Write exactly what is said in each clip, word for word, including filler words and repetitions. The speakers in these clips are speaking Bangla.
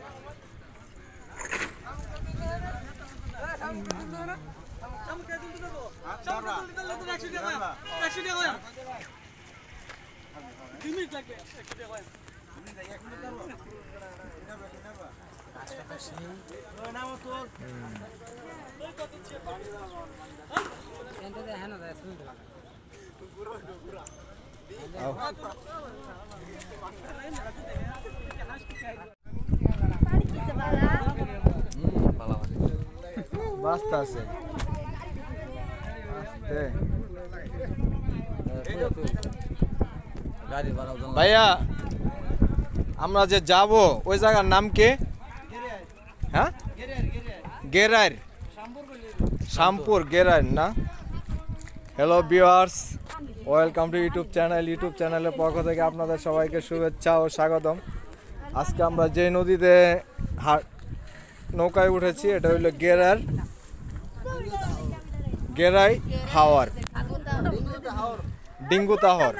বাস্তা আছে ভাইয়া আমরা যে যাব ওই জায়গার নাম কি? হ্যাঁ, গেরার, শ্যামপুর গেরার না? Hello viewers, welcome to YouTube channel. ইউটিউব চ্যানেলের পক্ষ থেকে আপনাদের সবাইকে শুভেচ্ছা ও স্বাগতম। আজকে আমরা যে নদীতে নৌকায় উঠেছি এটা হইলো গেরার, গেরাই হাওয়ার, ডিঙ্গু তাহর।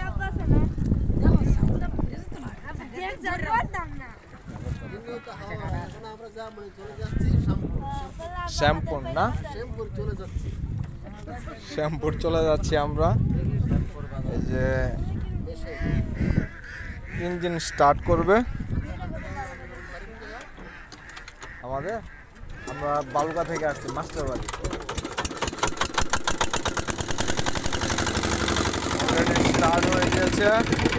শ্যামপুর না, শ্যামপুর চলে যাচ্ছি আমরা। এই যে ইঞ্জিন স্টার্ট করবে আমাদের। আমরা বালুকা থেকে আসছি, মাস্টার বাড়ি। স্টার্ট হয়ে গেছে।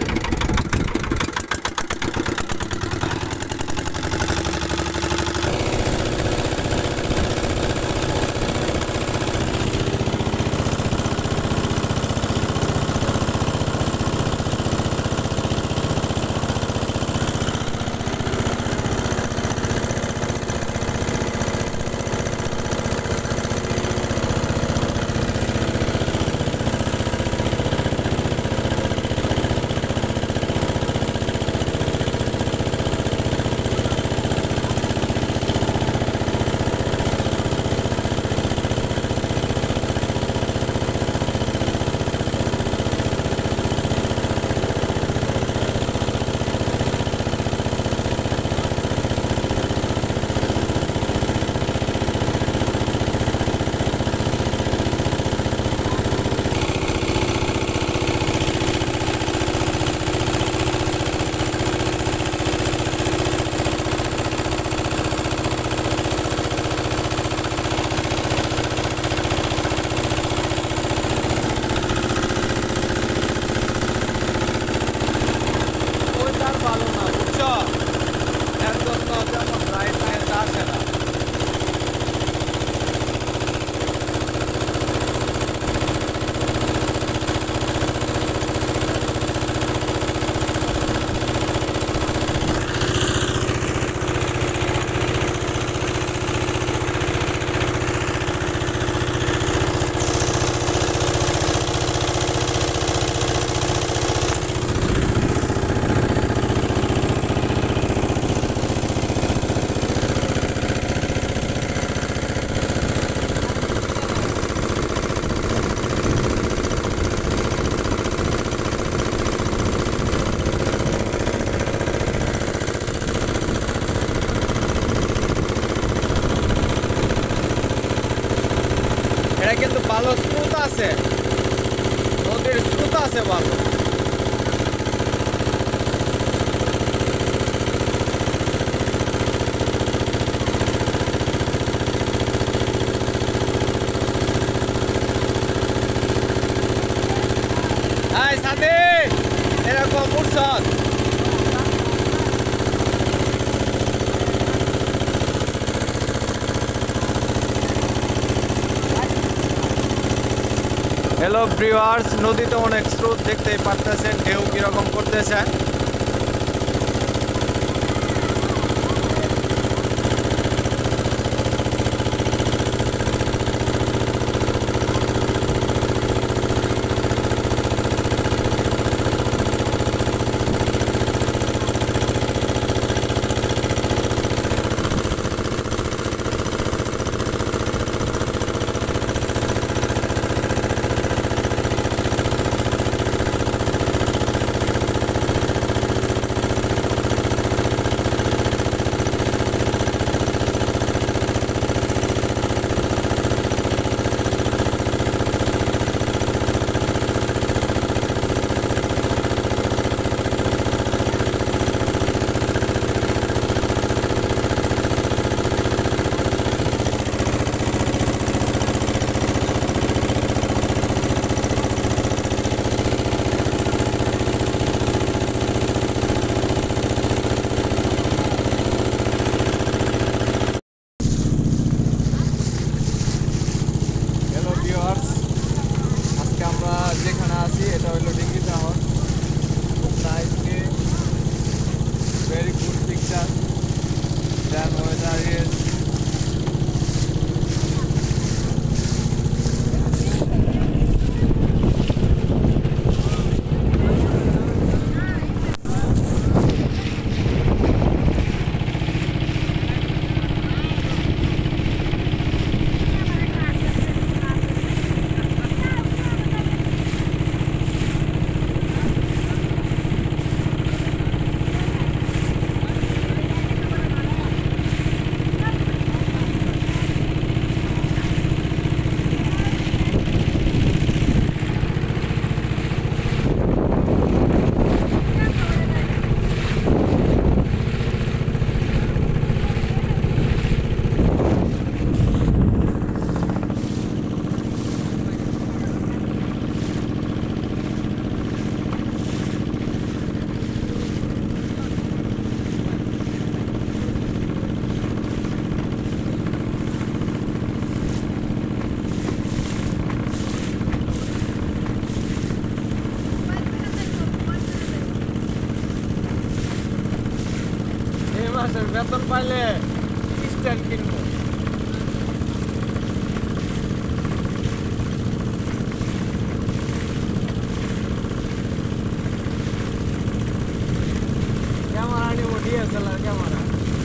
কিন্তু ভালো স্রোত আছে, নদীর স্রোত আছে ভালো। হাই সাথে এরকম মুরসাদ হ্যালো ভিউয়ার্স, নদীতে অনেক স্রোত দেখতেই পারতেছেন, ঢেউ কিরকম করতেছে। মাসের বেতন পাইলে স্ট্যান্ড কিনবো। ক্যামেরা নিবো, ডিএসএলআর ক্যামেরা।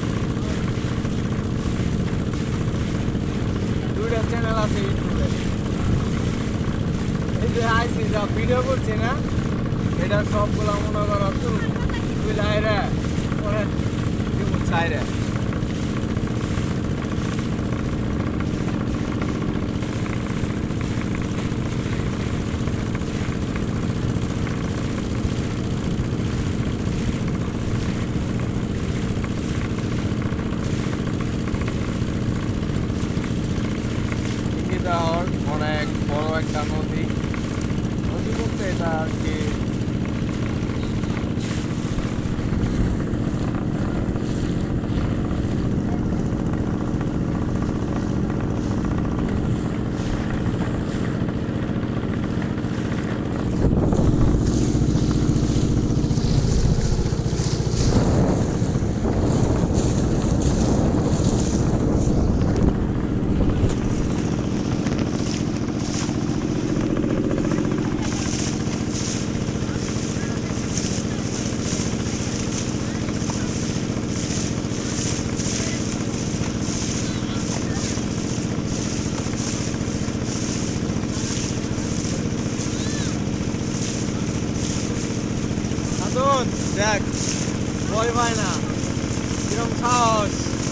দুইটা চ্যানেল আছে ইউটিউবে। এই যে আইসি যা ভিডিও করছি না, এটা সবগুলো মনে করো তুই তুই লাইরে পরে চাইরে অনেক বড় একটা নদী। নদী বলতে এটা আর কি দেখ ভয় পায় না, কিরম সাহস।